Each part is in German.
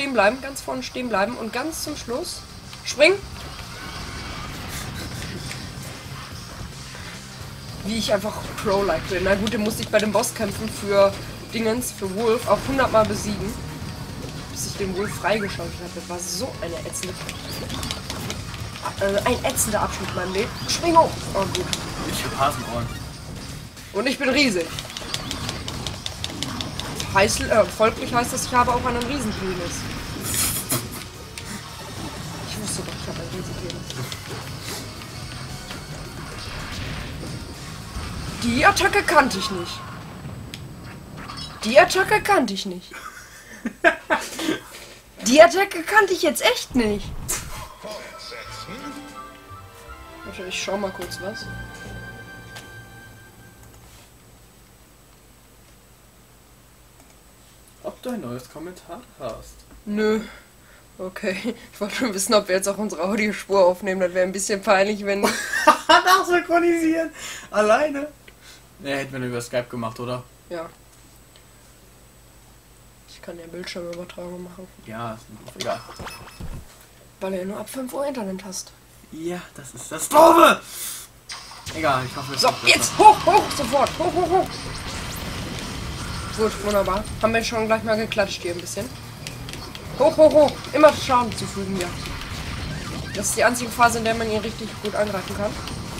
stehen bleiben, und ganz zum Schluss springen. Wie ich einfach Pro-like bin. Na gut, den musste ich bei den Bosskämpfen für Dingens, für Wolf auch 100 Mal besiegen. Bis ich den Wolf freigeschaltet habe. Das war so eine ätzende... ein ätzender Abschnitt in meinem Leben. Spring hoch! Oh gut. Ich hab Hasenohren. Und ich bin riesig. Folglich heißt das, ich habe auch einen Riesenpenis. Ich wusste doch, ich habe einen Riesenpenis. Die Attacke kannte ich nicht. Die Attacke kannte ich nicht. Die Attacke kannte ich jetzt echt nicht. Warte, ich schau mal kurz was. Ob du ein neues Kommentar hast? Nö. Okay. Ich wollte nur wissen, ob wir jetzt auch unsere Audiospur aufnehmen. Das wäre ein bisschen peinlich, wenn... Nachsynchronisieren! Alleine? Ne, hätten wir nur über Skype gemacht, oder? Ja. Ich kann ja Bildschirmübertragung machen. Ja, ist egal. Weil du ja nur ab 5 Uhr Internet hast. Ja, das ist das Doofe! Egal, ich hoffe, es So, wird besser. jetzt hoch, hoch, sofort. Hoch, hoch, hoch. Gut, wunderbar. Haben wir schon gleich mal geklatscht hier ein bisschen. Hoch, hoch, hoch. Immer Schaden zufügen, ja. Das ist die einzige Phase, in der man ihn richtig gut angreifen kann.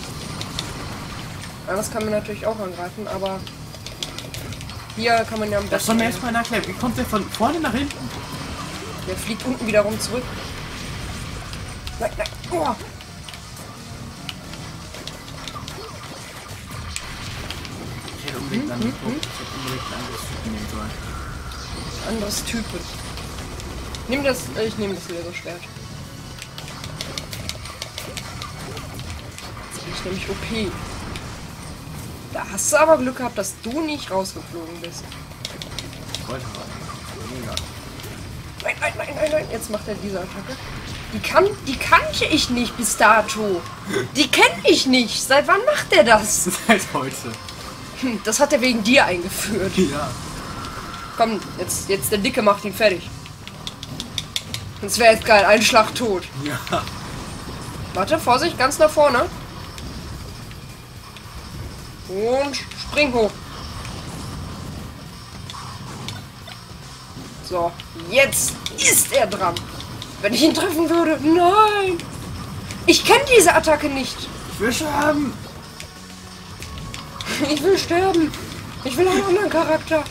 Anders kann man natürlich auch angreifen, aber hier kann man ja am Das soll besten... mir erstmal erklären. Wie kommt der von vorne nach hinten? Der fliegt unten wiederum zurück. Nein, nein. Oh. Ich hätte unbedingt dann ich hätte unbedingt ein anderes Typen nehmen sollen. Anderes Typen. Nimm das. Ich nehme das Laserschwert. Jetzt bin ich nämlich OP. Da hast du aber Glück gehabt, dass du nicht rausgeflogen bist. Ich wollte aber. Mega. Nein, nein, nein, nein, nein. Jetzt macht er diese Attacke. Die kannte ich nicht bis dato. Die kenne ich nicht. Seit wann macht er das? Seit heute. Das hat er wegen dir eingeführt. Ja. Komm, jetzt der Dicke macht ihn fertig. Das wäre jetzt geil. Ein Schlag tot. Ja. Warte, Vorsicht, ganz nach vorne. Und spring hoch. So, jetzt ist er dran. Wenn ich ihn treffen würde. Nein! Ich kenne diese Attacke nicht. Ich will sterben. Ich will sterben. Ich will einen anderen Charakter.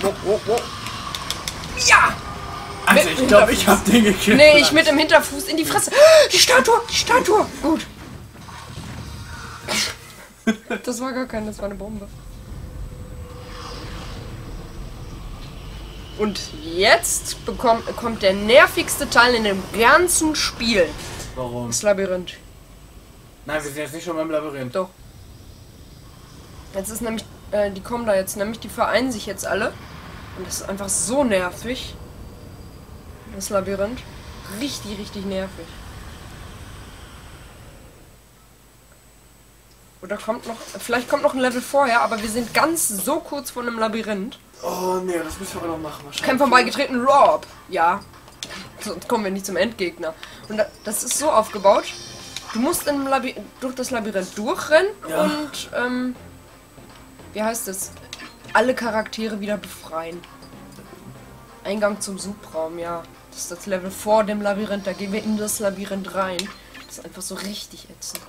Ja! Also ich glaube, ich hab den gekillt. Nee, ich mit dem Hinterfuß in die Fresse. Die Statue! Die Statue! Gut. Das war gar keine, das war eine Bombe. Und jetzt kommt der nervigste Teil in dem ganzen Spiel. Warum? Das Labyrinth. Nein, wir sind jetzt nicht schon beim Labyrinth. Doch. Jetzt ist nämlich, die kommen da jetzt, nämlich die vereinen sich jetzt alle. Und das ist einfach so nervig. Das Labyrinth. Richtig, richtig nervig. Oder kommt noch, vielleicht kommt noch ein Level vorher, aber wir sind ganz so kurz vor einem Labyrinth. Oh nee, das müssen wir aber noch machen wahrscheinlich. Kämpfer beigetreten, Rob. Ja. Sonst kommen wir nicht zum Endgegner. Und das ist so aufgebaut. Du musst durch das Labyrinth durchrennen Ja. und, wie heißt es? Alle Charaktere wieder befreien. Eingang zum Subraum, ja. Das ist das Level vor dem Labyrinth. Da gehen wir in das Labyrinth rein. Das ist einfach so richtig ätzend.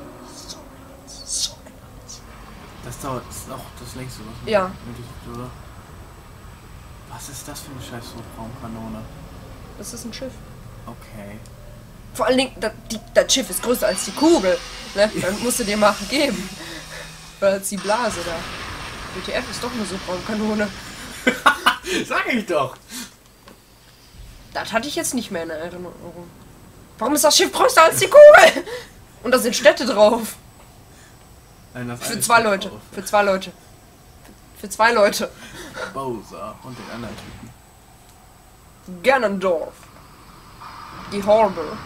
Das dauert, das ist auch das längste, was man Ja. nötig hat, oder? Was ist das für eine scheiß Subraumkanone? Das ist ein Schiff. Okay. Vor allen Dingen, das Schiff ist größer als die Kugel. Ne? Dann musst du dir mal geben. Oder als die Blase da. WTF ist doch eine Subraumkanone. Sag ich doch! Das hatte ich jetzt nicht mehr in Erinnerung. Warum ist das Schiff größer als die Kugel? Und da sind Städte drauf. Nein, das Für eine 2 steht Leute. drauf. Für 2 Leute. Für 2 Leute. Bowser und den anderen Typen. Ganondorf. Die Horbe.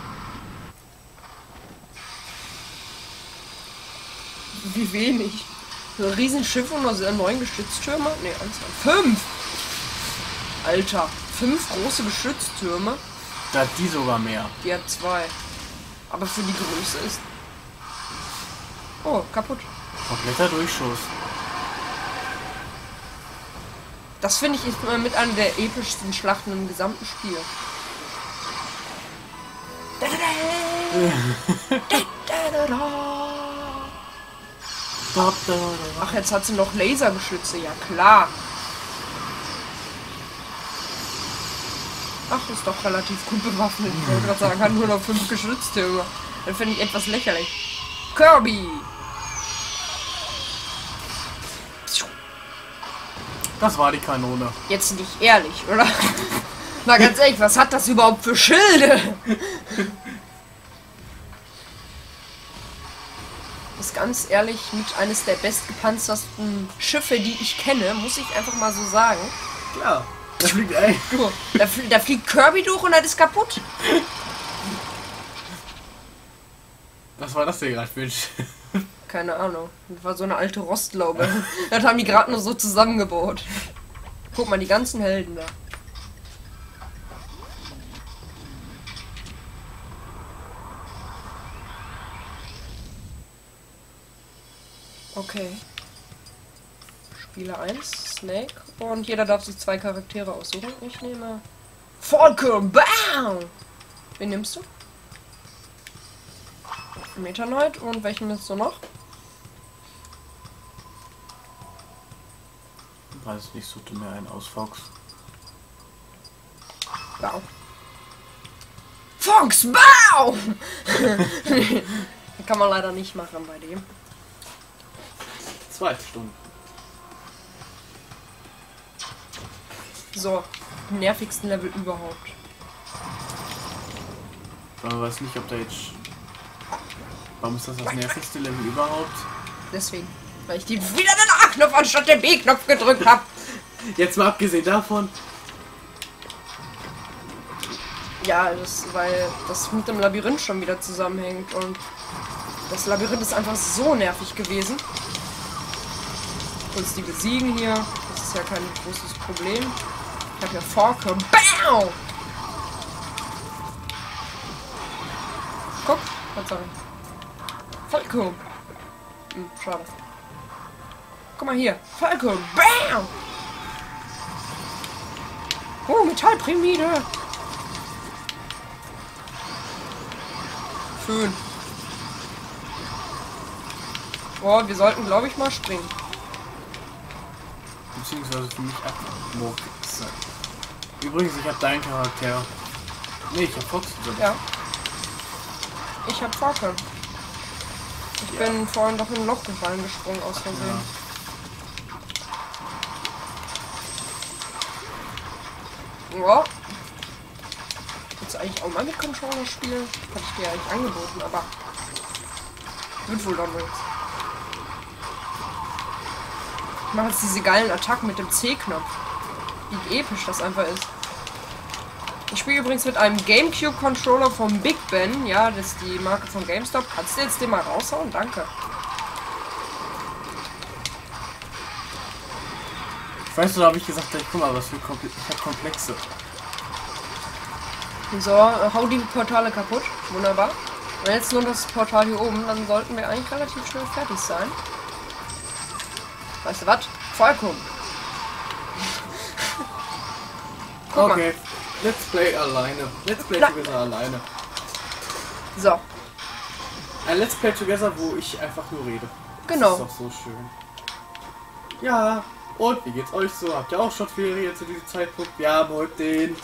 Wie wenig. So ein Riesenschiff und noch 9 Geschütztürme? Ne, 1, 2, 5. Alter. 5 große Geschütztürme. Da hat die sogar mehr. Die hat 2. Aber für die Größe ist... Oh, kaputt. Kompletter Durchschuss. Das finde ich ist mit einer der epischsten Schlachten im gesamten Spiel. Ach, jetzt hat sie noch Lasergeschütze, ja klar. Ach, ist doch relativ gut bewaffnet. Ich wollte gerade sagen, hat nur noch 5 Geschütztürme. Dann finde ich etwas lächerlich. Kirby! Das war die Kanone. Jetzt nicht ehrlich, oder? Mal ganz ehrlich, was hat das überhaupt für Schilde? Das ist ganz ehrlich mit eines der bestgepanzersten Schiffe, die ich kenne, muss ich einfach mal so sagen. Klar, da fliegt ein. Da fliegt Kirby durch und das ist kaputt. Was war das denn gerade für ein Schiff? Keine Ahnung. Das war so eine alte Rostlaube. Das haben die gerade nur so zusammengebaut. Guck mal, die ganzen Helden da. Okay. Spieler 1, Snake. Und jeder darf sich 2 Charaktere aussuchen. Ich nehme... Falcon! Bam! Wen nimmst du? Metanoid. Und welchen nimmst du noch? Weiß nicht, suchte mir einen aus, Fox. Bau. Fox, Bau! Kann man leider nicht machen bei dem. 2 Stunden. So, nervigsten Level überhaupt. Man weiß nicht, ob da jetzt... Warum ist das nervigste Level überhaupt? Deswegen, weil ich wieder den A-Knopf anstatt den B-Knopf gedrückt habe. Jetzt mal abgesehen davon. Ja, weil das mit dem Labyrinth schon wieder zusammenhängt und das Labyrinth ist einfach so nervig gewesen. Uns die besiegen hier, das ist ja kein großes Problem. Ich habe ja Falcon. Bam! Guck, was soll ich? Falcon. Schade. Guck mal hier. Falcon. Bam! Oh, Metallpyramide. Schön. Oh, wir sollten, glaube ich, mal springen. Beziehungsweise für mich abmurk. Übrigens, ich habe deinen Charakter. Nee, ich habe Fox. Ja. Ich habe Falcon. Ich bin vorhin doch in ein Loch gefallen, gesprungen aus Versehen. Ja. Willst du eigentlich auch mal mit Controller spielen? Hatte ich dir eigentlich angeboten, aber wird wohl dann nichts. Ich mache jetzt diese geilen Attacken mit dem C-Knopf. Wie episch das einfach ist. Ich spiele übrigens mit einem GameCube-Controller vom Big Ben. Ja, das ist die Marke von GameStop. Kannst du jetzt den mal raushauen? Danke. Weißt du, da habe ich gesagt, guck mal, was für ich hab Komplexe. So, hau die Portale kaputt. Wunderbar. Und jetzt nur das Portal hier oben, dann sollten wir eigentlich relativ schnell fertig sein. Weißt du was? Falcon. Guck Okay, mal. let's play alleine. Let's play together alleine. So. Ein Let's Play Together, wo ich einfach nur rede. Genau. Das ist doch so schön. Ja, und wie geht's euch so? Habt ihr auch schon Ferien zu diesem Zeitpunkt? Wir haben heute den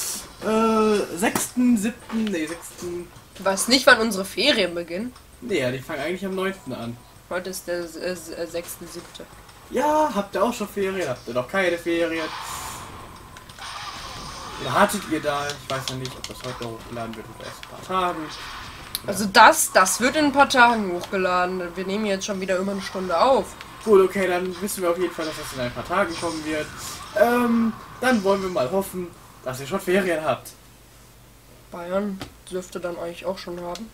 6.7. Nee, 6. Du weißt nicht, wann unsere Ferien beginnen. Nee, ja, die fangen eigentlich am 9. an. Heute ist der 6.7. Ja, habt ihr auch schon Ferien? Habt ihr noch keine Ferien? Oder hattet ihr da? Ich weiß ja nicht, ob das heute hochgeladen wird oder erst ein paar Tagen. Also das wird in ein paar Tagen hochgeladen. Wir nehmen jetzt schon wieder über eine Stunde auf. Gut, okay, dann wissen wir auf jeden Fall, dass das in ein paar Tagen kommen wird. Dann wollen wir mal hoffen, dass ihr schon Ferien habt. Bayern dürfte dann eigentlich auch schon haben.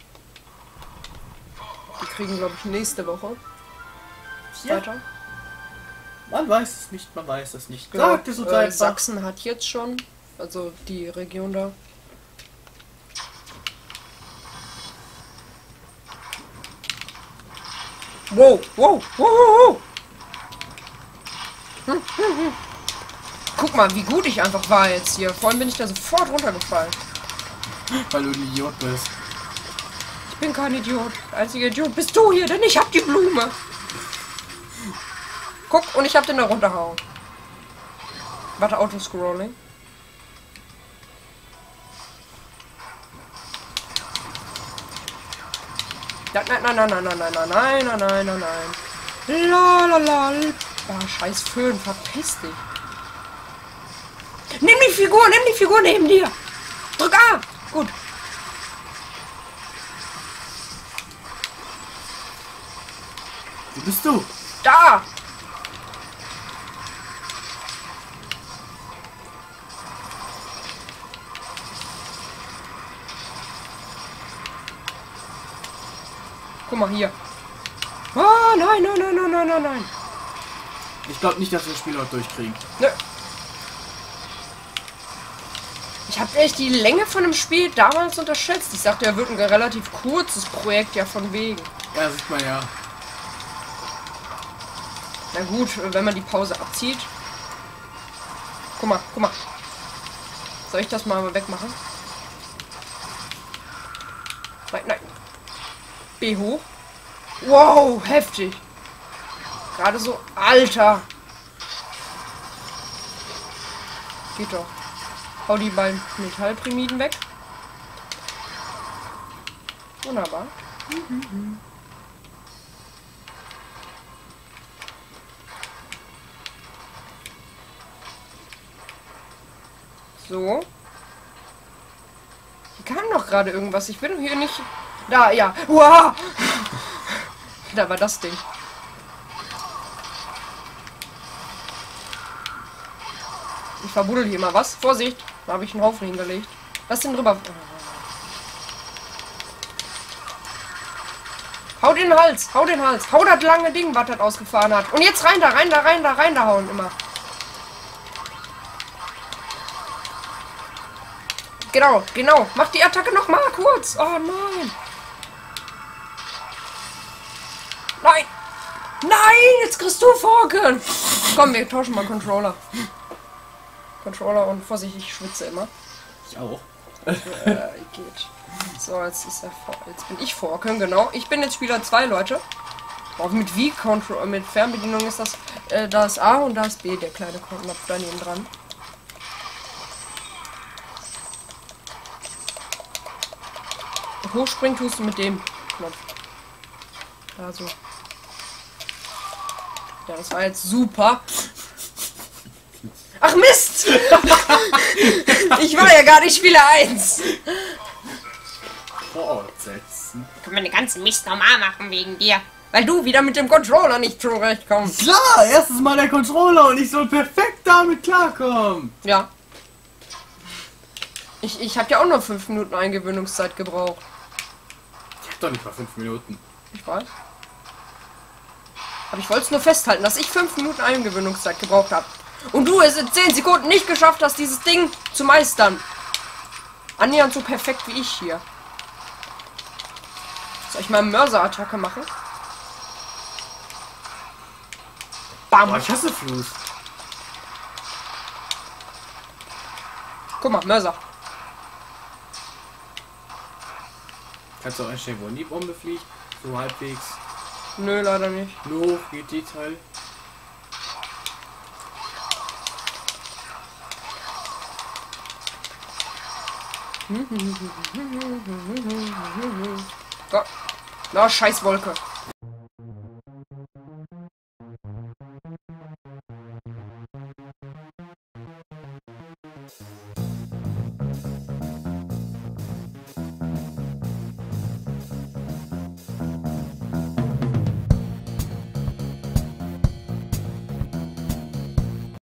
Die kriegen, glaube ich, nächste Woche. Ja. Weiter. Man weiß es nicht, man weiß es nicht. Genau. Sagt es uns einfach. Sachsen hat jetzt schon Also die Region da. Wow, wow, wow, wow, wow. Guck mal, wie gut ich einfach war jetzt hier. Vorhin bin ich da sofort runtergefallen. Weil du ein Idiot bist. Ich bin kein Idiot. Der einzige Idiot bist du hier, denn ich hab die Blume. Guck, und ich hab den da runterhauen. Warte, Autoscrolling. Nein, nein, nein, nein, nein, nein, nein, nein, nein, nein, nein, nein. La la la. Oh, scheiß Föhn, verpiss dich. Nimm die Figur neben dir. Drück A. Gut. Wo bist du? Da. Guck mal hier. Ah, nein, nein, nein, nein, nein, nein, nein. Ich glaube nicht, dass wir das Spiel heute durchkriegen. Nö. Ich habe echt die Länge von dem Spiel damals unterschätzt. Ich sagte, er wird ein relativ kurzes Projekt, ja von wegen. Ja, sieht man ja. Na gut, wenn man die Pause abzieht. Guck mal, guck mal. Soll ich das mal wegmachen? Nein, nein. B hoch. Wow, heftig. Gerade so, Alter. Geht doch. Hau die beiden Metallpyramiden weg. Wunderbar. So. Hier kam doch gerade irgendwas. Ich bin hier nicht... Da, ja. Wow. Da war das Ding. Ich verbuddel hier mal was. Vorsicht. Da habe ich einen Haufen hingelegt. Lass den drüber. Hau den Hals. Hau den Hals. Hau das lange Ding, was das ausgefahren hat. Und jetzt rein da, rein da, rein da, rein da hauen immer. Genau, genau. Mach die Attacke noch mal kurz. Oh nein. Nein. Nein, jetzt kriegst du Forken. Komm, wir tauschen mal Controller. Controller und Vorsicht, ich schwitze immer. Ich auch. Geht. So, jetzt ist er jetzt bin ich Forken, genau. Ich bin jetzt Spieler 2, Leute. Oh, mit V-Control, mit Fernbedienung ist das, da ist A und da ist B, der kleine Knopf daneben dran. Hochspringen tust du mit dem Knopf. Also. Ja, das war jetzt super. Ach Mist! Ich war ja gar nicht Spieler 1. Fortsetzen. Können wir den ganzen Mist normal machen wegen dir. Weil du wieder mit dem Controller nicht zurechtkommst. Klar, erstes Mal der Controller und ich soll perfekt damit klarkommen. Ja. Ich habe ja auch nur 5 Minuten Eingewöhnungszeit gebraucht. Ich hab doch nicht mal 5 Minuten. Ich weiß. Aber ich wollte es nur festhalten, dass ich 5 Minuten Eingewöhnungszeit gebraucht habe. Und du es in 10 Sekunden nicht geschafft hast, dieses Ding zu meistern. Annähernd so perfekt wie ich hier. Soll ich mal eine Mörser-Attacke machen? Bam! Boah, ich hasse Fluss. Guck mal, Mörser. Kannst du auch einstellen, wo die Bombe fliegt? So halbwegs. Nö, leider nicht. Nur hoch geht die Teil. Oh. Na, scheiß Wolke.